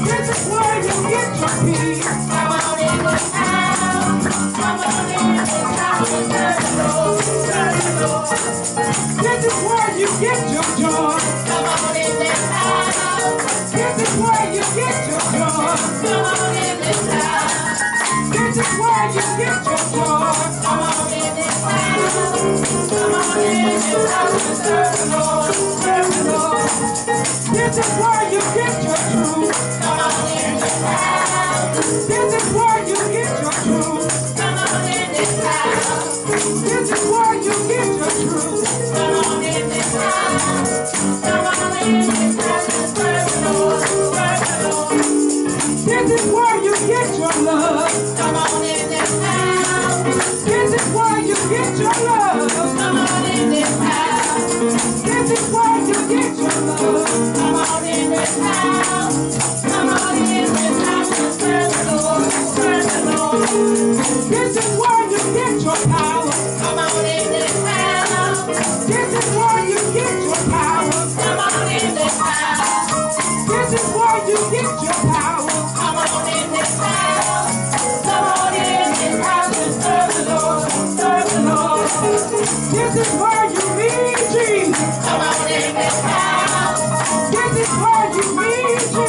This is where you get your peace. Come on in this house. Come on in this house and serve the Lord. Serve the Lord. This is where you get your joy. Come on in this house. This is where you get your joy. Come on in this house. This is where you get your joy. Come on in this house. Come on in this house and serve the Lord. Serve the Lord. This is where you get your truth. Come on in this house. This is where you get your truth. Come on in this house. This is where you get your truth. Come on in this house. Come on in this house and serve the Lord. Serve the Lord. This is where you get your love. Come on in this house. This is where you get your love. Come on in this house. This is where you get your love. Come on in this house. Come on in this house and serve the Lord. Serve the Lord. This is where you get your power. Come on in this house. This is where you get your power. Come on in this house. This is where you get your power. Come on in this house. Come on in this house and serve the Lord. Serve the Lord. This is where you meet Jesus. Come on in this house. This is where you meet Jesus.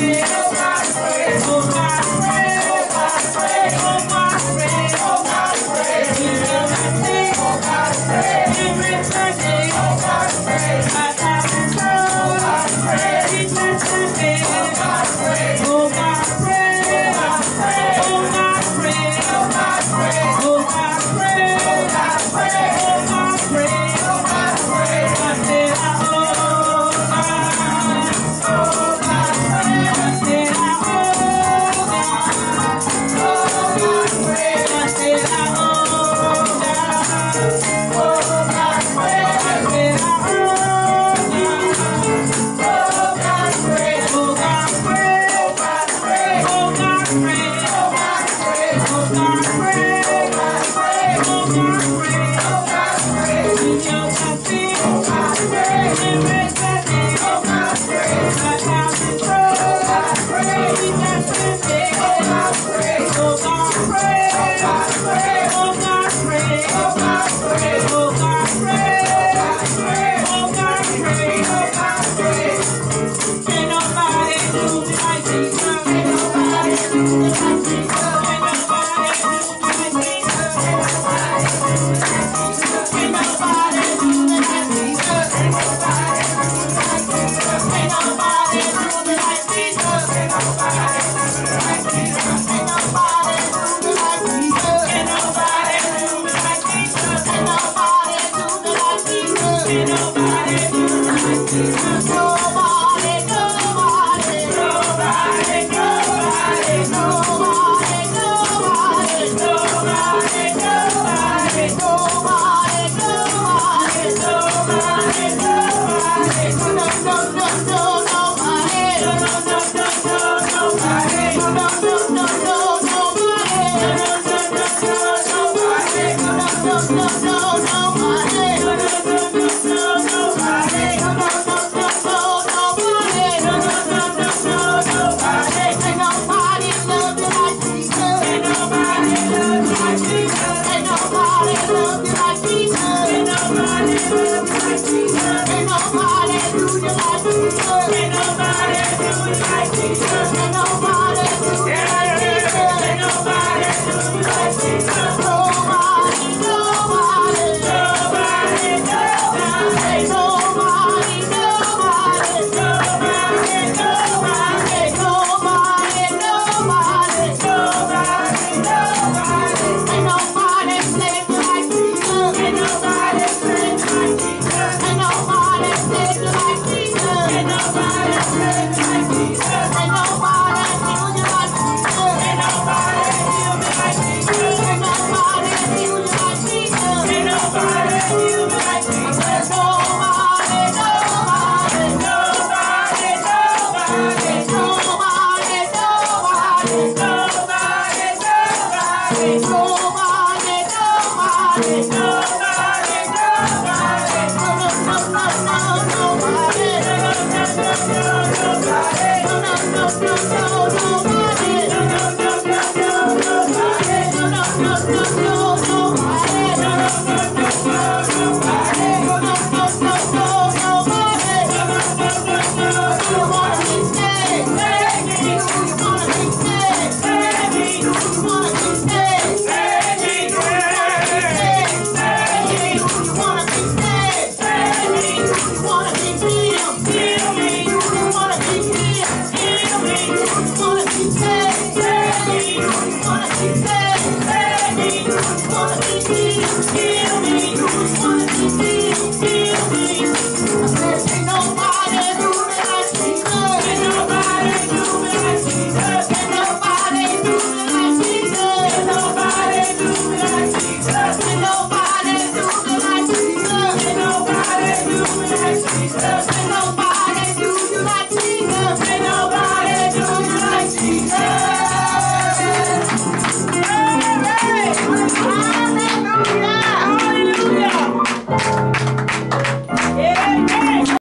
No.